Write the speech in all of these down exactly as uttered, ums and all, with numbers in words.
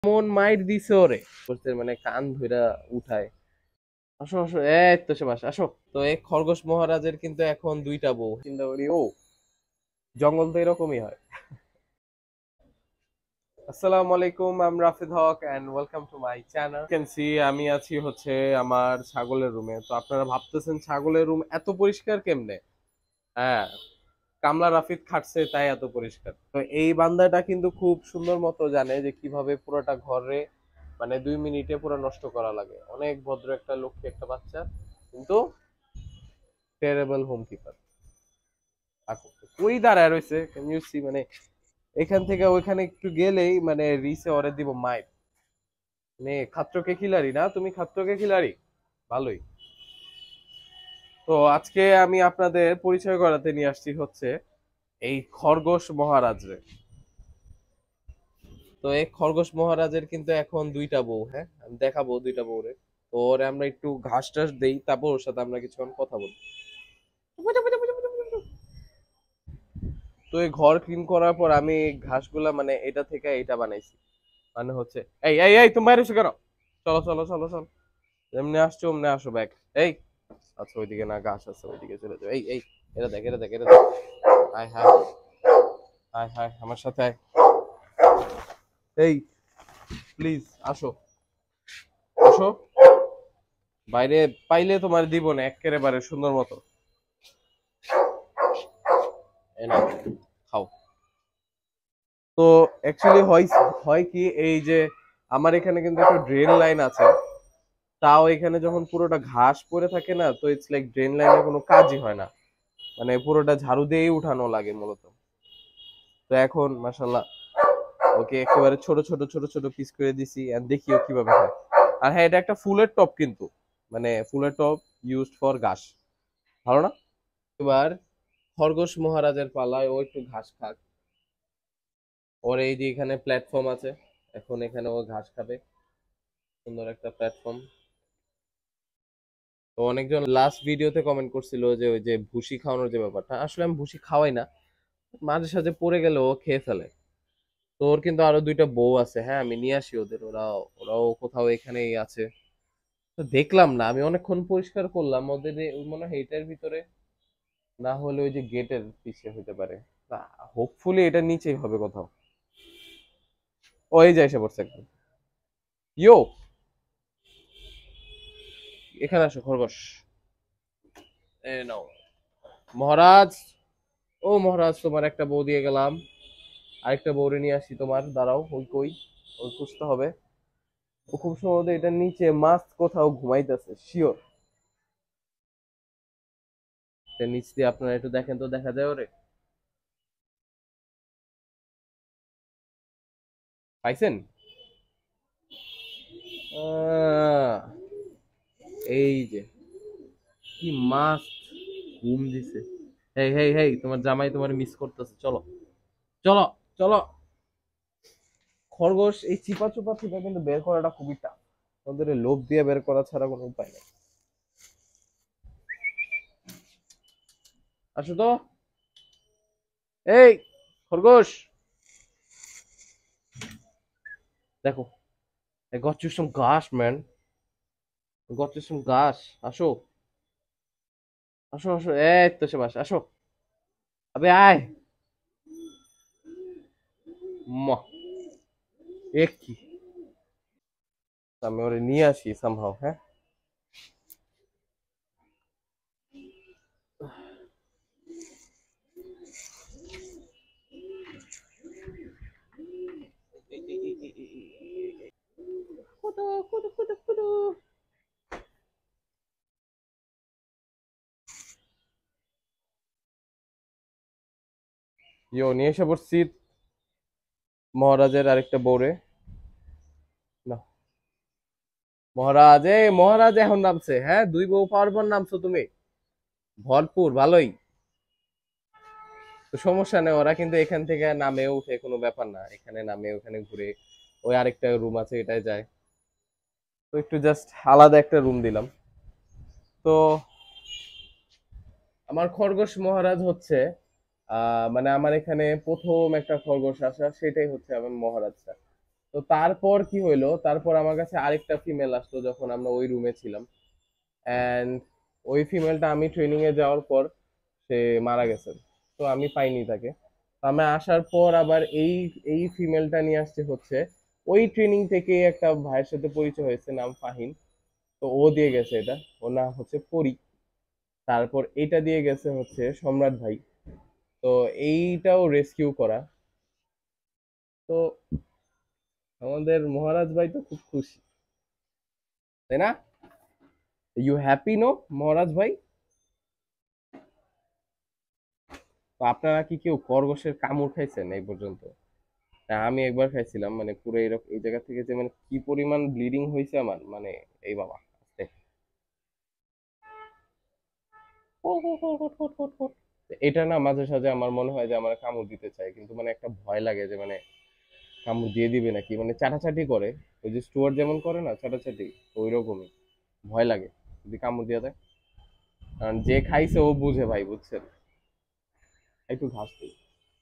মন মাইর দিছে ওরে করতে মানে কান ধইরা উঠায়। আসো আসো, এই তো সে বাস আসো। তো এই খরগোশ মহারাজের কিন্তু এখন দুইটা বউ। চিন্তা করি ও জঙ্গল তো এরকমই হয়। আসসালামু আলাইকুম, I am Rafid Haque and welcome to my channel. Can see আমি আছি হচ্ছে আমার ছাগলের রুমে। তো আপনারা ভাবতেছেন ছাগলের রুম এত পরিষ্কার কেমনে? হ্যাঁ, কামলা রাফিদ খাটছে তাই এত পরিষ্কার। তো এই বান্দাটা কিন্তু খুব সুন্দর মতো জানে যে কিভাবে পুরোটা ঘরে মানে দুই মিনিটে পুরো নষ্ট করা লাগে। অনেক ভদ্র একটা লক্ষ্মী একটা বাচ্চা, কিন্তু টেরেবল হোম কিপার। ওই দাঁড়ায় রয়েছে, ক্যান ইউ সি? মানে এখান থেকে ওইখানে একটু গেলেই মানে রিসে ওরে দিব মাইর। মানে খাত্রকে খিলাড়ি না, তুমি খাত্রকে খিলাড়ি ভালোই। তো আজকে আমি আপনাদের পরিচয় করাতে নিয়ে আসছি হচ্ছে এই খরগোশ মহারাজরে। তো এই খরগোশ মহারাজের কিন্তু এখন দুইটা বউ, হ্যাঁ আমি দেখাবো দুইটা বউরে। তো ওরে আমরা একটু ঘাস টাস দেই, তারপর ওর সাথে আমরা কিছুক্ষণ কথা বলি। তো এই ঘর ক্লিন করার পর আমি ঘাসগুলা মানে এটা থেকে এটা বানাইছি। মানে হচ্ছে এই এই এই তুমি বাইরে এসো কেন? চলো চলো চলো চলো, এমনি আসছো অমনি আসো ব্যাগ। এই আচ্ছা, ওইদিকে না ঘাস আছে, ওইদিকে চলে যাও। এই এই এটা দেখ এটা দেখ এটা দেখ। হাই হাই হাই হাই আমার সাথে আয়। এই প্লিজ আসো আসো, বাইরে পাইলে তোমার দিব না একেবারে সুন্দর মতো। এই নাও, খাও। তো অ্যাকচুয়ালি হয় হয় কি, এই যে আমার এখানে কিন্তু একটা ড্রেন লাইন আছে। তাও এখানে যখন পুরোটা ঘাস পড়ে থাকে না, তো ইটস লাইক ড্রেন লাইনের কোনো কাজই হয় না। মানে পুরোটা ঝাড়ু দিয়েই উঠানো লাগে মূলত। তো এখন মাশাল্লাহ ওকে একেবারে ছোট ছোট ছোট ছোট পিস করে দিছি, আর দেখিও কিভাবে খায়। আর হ্যাঁ, এটা একটা ফুলের টপ কিন্তু, মানে ফুলের টপ ইউজড ফর ঘাস। ভালো না? এবার খরগোশ মহারাজের পালায়, ও একটু ঘাস খাক। ওর এই যে এখানে প্ল্যাটফর্ম আছে, এখন এখানে ও ঘাস খাবে। সুন্দর একটা প্ল্যাটফর্ম। তো অনেকজন লাস্ট ভিডিওতে কমেন্ট করছিল যে ওই যে ভুসি খাওয়ানোর যে ব্যাপারটা, আসলে আমি ভুসি খাওয়াই না, মাঝে সাঝে পড়ে গেলে ও খেয়ে ফেলে। তো ওর কিন্তু আরো দুইটা বউ আছে, হ্যাঁ আমি নিয়ে আসি ওদের, ওরা ওরাও কোথাও এখানেই আছে। তো দেখলাম না, আমি অনেকক্ষণ পরিষ্কার করলাম ওদের, এ- মনে হয় এটার ভিতরে, না হলে ওই যে গেটের পিছে হতে পারে। হোপফুলি এটা নিচেই হবে কোথাও। ও এই যে এসে পড়ছে একদম। ইয়ো, এখানে আসো খরগোশ। এ নাও মহারাজ। ও মহারাজ, তোমার একটা বউ দিয়ে গেলাম, আরেকটা বউরে নিয়ে আসি তোমার, দাঁড়াও। ওই কই, ওই খুঁজতে হবে। ও খুব সম্ভবত এটার নিচে মাছ কোথাও ঘুমাইতেছে শিওর। নিচ দিয়ে আপনারা একটু দেখেন তো, দেখা যায় ওরে? পাইছেন? আহ, এই যে কি মাছ ঘুম দিছে। হেই হেই হেই, তোমার জামাই তোমার মিস করতেছে, চলো চলো চলো। খরগোশ এই চিপা চুপা থেকে কিন্তু বের করাটা খুবই টাফ। ওদের এই লোভ দিয়ে বের করা ছাড়া কোনো উপায় নেই। আসো তো, এই খরগোশ দেখো, I got you some ঘাস man, I got you some ঘাস। আসো আসো আসো, এই তো সে বাস আসো। আবে আয়। মা, এ কি, আমি ওরে নিয়ে আসি সামহাও, হ্যাঁ। Kudu, Kudu, Kudu, Kudu. ইয়ো, নিয়ে এসে পড়ছি মহারাজের আরেকটা বউরে। না মহারাজ, এই মহারাজ এখন নামছে, হ্যাঁ দুই বউ পাওয়ার পর নামছো তুমি, ভরপুর ভালোই। তো সমস্যা নেই, ওরা কিন্তু এখান থেকে নামে উঠে, কোনো ব্যাপার না, এখানে নামে ওখানে ঘুরে। ওই আরেকটা রুম আছে এটাই যায়। তো একটু জাস্ট আলাদা একটা রুম দিলাম। তো আমার খরগোশ মহারাজ হচ্ছে আহ মানে আমার এখানে প্রথম একটা খরগোশ আসা, সেটাই হচ্ছে আমার মহারাজটা। তো তারপর কি হইলো, তারপর আমার কাছে আরেকটা ফিমেল আসলো যখন আমরা ওই রুমে ছিলাম। অ্যান্ড ওই ফিমেলটা আমি ট্রেনিং এ যাওয়ার পর সে মারা গেছে। তো আমি পাইনি তাকে। তো আমি আসার পর আবার এই এই ফিমেলটা নিয়ে আসছে হচ্ছে ওই ট্রেনিং থেকে একটা ভাইয়ের সাথে পরিচয় হয়েছে, নাম ফাহিম। তো ও দিয়ে গেছে এটা, ও নাম হচ্ছে পরি। তারপর এটা দিয়ে গেছে হচ্ছে সম্রাট ভাই। তো এইটাও রেস্কিউ করা। তো আমাদের মহারাজ ভাই তো খুব খুশি, তাই না? ইউ হ্যাপি নো মহারাজ ভাই? তো আপনারা কি কেউ খরগোশের কামড় খাইছেন এই পর্যন্ত? হ্যাঁ, আমি একবার খাইছিলাম, মানে পুরো এরকম এই জায়গা থেকে যে মানে কি পরিমাণ ব্লিডিং হয়েছে আমার, মানে এই বাবা আস্তে। এটা না মাঝে সাঝে আমার মনে হয় যে আমার কামড় দিতে চায়, কিন্তু মানে একটা ভয় লাগে যে মানে কামড় দিয়ে দিবে নাকি, মানে চাটাচাটি করে। ওই যে স্টুয়ার্ট যেমন করে না চাটাচাটি, ওই রকমই ভয় লাগে যদি কামড় দিয়ে দেয়। কারণ যে খাইছে ও বুঝে ভাই, বুঝছেন? একটু ঘাস দিই।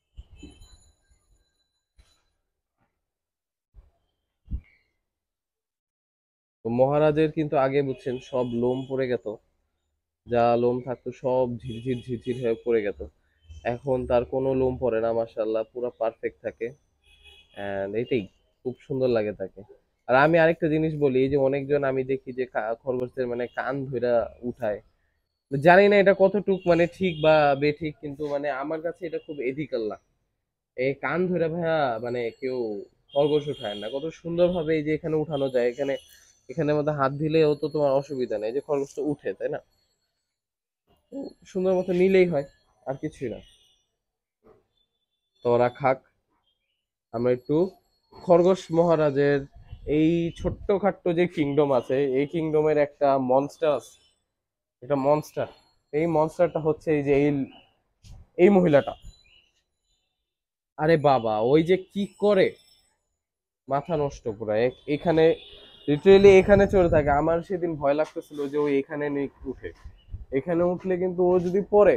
তো মহারাজের কিন্তু আগে বুঝছেন সব লোম পড়ে গেত, যা লোম থাকতো সব ঝিরঝির ঝিরঝির হয়ে পড়ে গেত। এখন তার কোনো লোম পড়ে না, মাশাআল্লাহ পুরো পারফেক্ট থাকে। এন্ড এটাই খুব সুন্দর লাগে তাকে। আর আমি আরেকটা জিনিস বলি, এই যে অনেকজন আমি দেখি যে কা- খরগোশের মানে কান ধইরা উঠায়। জানি না এটা কতটুক মানে ঠিক বা বেঠিক, কিন্তু মানে আমার কাছে এটা খুব এথিক্যাল না। এই কান ধরে ভাইয়া মানে কেউ খরগোশ উঠায় না, কত সুন্দর ভাবে এই যে এখানে উঠানো যায়, এখানে এখানের মধ্যে হাত দিলেও তো তোমার অসুবিধা নেই, এই যে খরগোশ তো উঠে, তাই না? তো সুন্দর মতো নিলেই হয়, আর কিছুই না। তো ওরা খাক, আমরা একটু খরগোশ মহারাজের এই ছোট্টখাট্ট যে কিংডম আছে, এই কিংডমের একটা মনস্টার আছে, একটা মনস্টার। এই মনস্টারটা হচ্ছে এই যে এই এই মহিলাটা। আরে বাবা, ওই যে কি করে, মাথা নষ্ট পুরা এক- এখানে লিটারেলি এখানে চলে থাকে। আমার সেদিন ভয় লাগতেছিল যে ওই এখানে নেই উঠে, এখানে উঠলে কিন্তু ও যদি পড়ে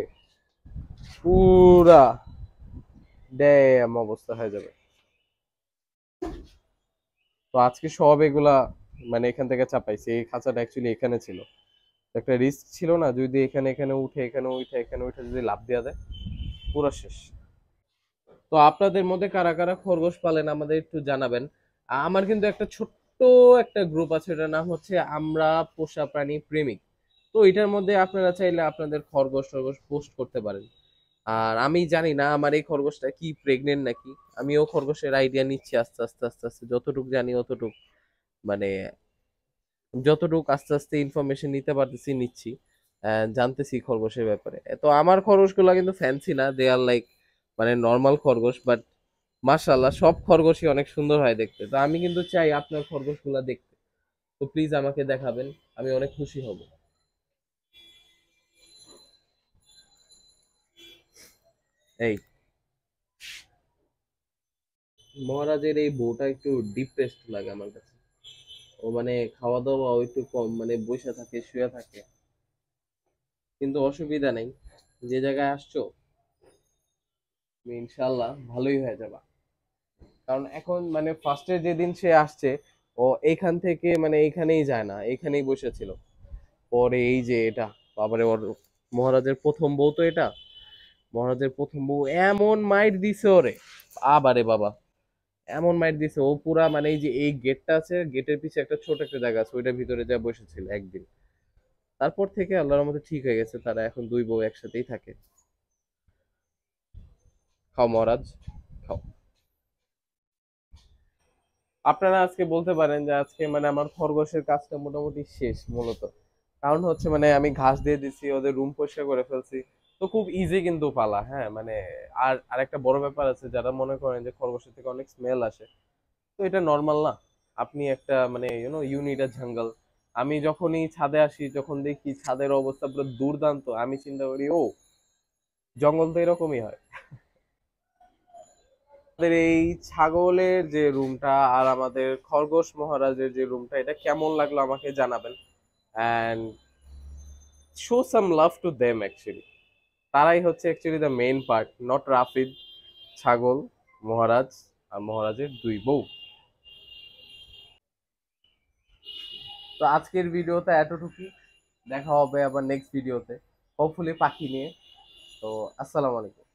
পুরা ড্যাম অবস্থা হয়ে যাবে। তো আজকে সব এগুলা মানে এখান থেকে চাপাইছে, এই খাঁচাটা অ্যাকচুয়ালি এখানে ছিল। তো একটা রিস্ক ছিল না, যদি এখানে এখানে উঠে এখানে উঠে এখানে উঠে যদি লাফ দেওয়া যায়, পুরো শেষ। তো আপনাদের মধ্যে কারা কারা খরগোশ পালেন আমাদের একটু জানাবেন। আমার কিন্তু একটা ছোট্ট একটা গ্রুপ আছে, এটার নাম হচ্ছে আমরা পোষা প্রাণী প্রেমিক। তো এটার মধ্যে আপনারা চাইলে আপনাদের খরগোশ টরগোশ পোস্ট করতে পারেন। আর আমি জানি না আমার এই খরগোশটা কি প্রেগনেন্ট নাকি, আমিও খরগোশের আইডিয়া নিচ্ছি আস্তে আস্তে আস্তে আস্তে, যতটুকু জানি অতটুকু মানে যতটুকু আস্তে আস্তে ইনফরমেশন নিতে পারতেছি নিচ্ছি। আহ, জানতেছি খরগোশের ব্যাপারে। তো আমার খরগোশগুলো কিন্তু ফ্যান্সি না, দে আর লাইক মানে নর্মাল খরগোশ, বাট মাশাআল্লাহ সব খরগোশই অনেক সুন্দর হয় দেখতে। তো আমি কিন্তু চাই আপনার খরগোশগুলো দেখতে। তো প্লিজ আমাকে দেখাবেন, আমি অনেক খুশি হব। এই মহারাজের এই বউটা একটু ডিপ্রেসড লাগে আমার কাছে। ও মানে খাওয়া দাওয়া একটু কম, মানে বসে থাকে শুয়ে থাকে। কিন্তু অসুবিধা নেই, যে জায়গায় আসছো তুমি ইনশাল্লাহ ভালোই হয়ে যাবা। কারণ এখন মানে ফার্স্টে যেদিন সে আসছে, ও এইখান থেকে মানে এইখানেই যায় না, এইখানেই বসেছিল। পরে এই যে এটা, বাবারে ওর মহারাজের প্রথম বউ তো এটা, মহারাজের প্রথম বউ এমন মাইর দিছে ওরে, আবারে বাবা এমন মাইর দিছে ও পুরা মানে এই যে এই গেটটা আছে, গেটের পিছে একটা ছোট একটা জায়গা আছে, ওইটার ভিতরে যা বসেছিল একদিন। তারপর থেকে আল্লাহর মধ্যে ঠিক হয়ে গেছে, তারা এখন দুই বউ একসাথেই থাকে। খাও মহারাজ, খাও। আপনারা আজকে বলতে পারেন যে আজকে মানে আমার খরগোশের কাজটা মোটামুটি শেষ মূলত। কারণ হচ্ছে মানে আমি ঘাস দিয়ে দিছি, ওদের রুম পরিষ্কার করে ফেলছি। তো খুব ইজি কিন্তু পালা, হ্যাঁ মানে। আর আরেকটা বড় ব্যাপার আছে, যারা মনে করেন যে খরগোশের থেকে অনেক স্মেল আসে, তো এটা নর্মাল না। আপনি একটা মানে ইউনো ইউনিট আ জঙ্গল। আমি যখনই ছাদে আসি, যখন দেখি ছাদের অবস্থা পুরো দুর্দান্ত, আমি চিন্তা করি ও জঙ্গল তো এরকমই হয়। আমাদের এই ছাগলের যে রুমটা আর আমাদের খরগোশ মহারাজের যে রুমটা, এটা কেমন লাগলো আমাকে জানাবেন। And show some love to them actually. তারাই হচ্ছে actually the main part, not Rafid. ছাগল, মহারাজ আর মহারাজের দুই বউ। তো আজকের ভিডিওতে এতটুকুই, দেখা হবে আবার নেক্সট ভিডিওতে, হোপফুলি পাখি নিয়ে। তো আসসালামু আলাইকুম।